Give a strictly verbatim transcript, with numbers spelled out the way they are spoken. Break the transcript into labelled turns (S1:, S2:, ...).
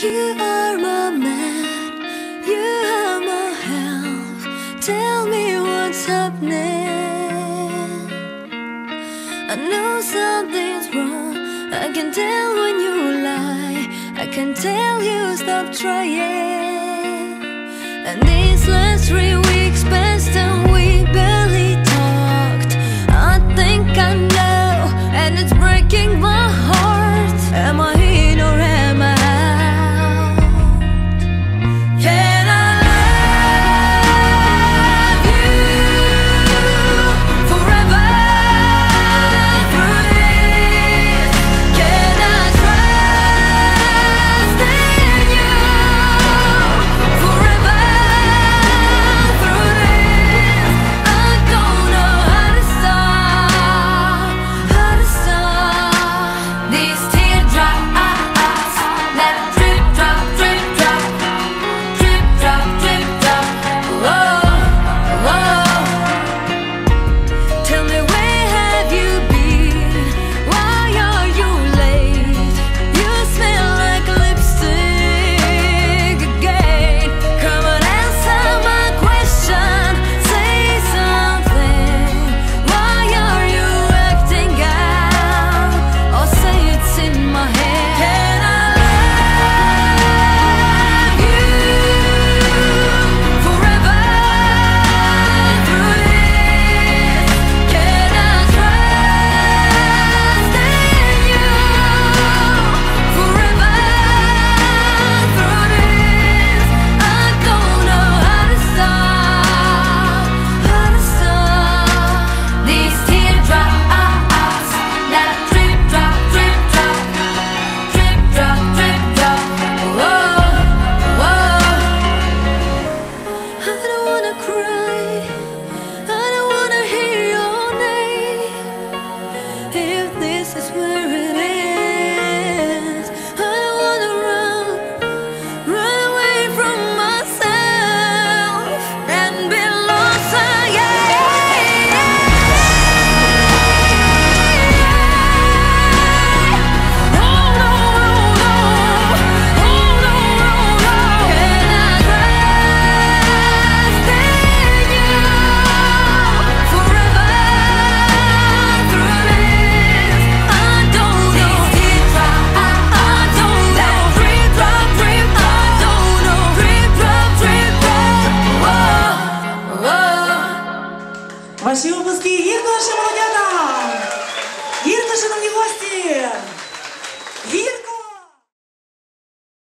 S1: You are my man, you are my help. Tell me what's happening. I know something's wrong, I can tell when you lie, I can tell you stop trying. And these last three weeks passed and we barely talked. I think I know, and it's breaking my heart. Am I in or am I out? Can I love you forever through this? Can I trust in you forever through this? I don't know how to stop, how to stop these teardrops that drip, drop, drip, drop, drip, drop, drip, drop. Whoa, whoa. Tell me, where have you been? Why are you late? You smell like lipstick again. Come on, answer my question. Say something. Why are you acting out? Or say it's in my head. Can I love you forever through this? Can I trust in you forever through this? I don't know how to stop, how to stop these teardrops that drip, drop, drip, drop, drip, drop, drip, drop. Whoa, whoa. I don't wanna cry, I don't wanna hear your name. If this is where it is, I don't wanna run, run away from myself and be lost again. Oh no, oh no, oh no, oh no. Can I trust in you forever through this? I don't know. I don't know. Drip, drop, drip, I don't know. Drip, drop, drip, drop. Whoa, whoa.
S2: Ваші обласки, гірко нашим молодятам! Гірко, шановні гості!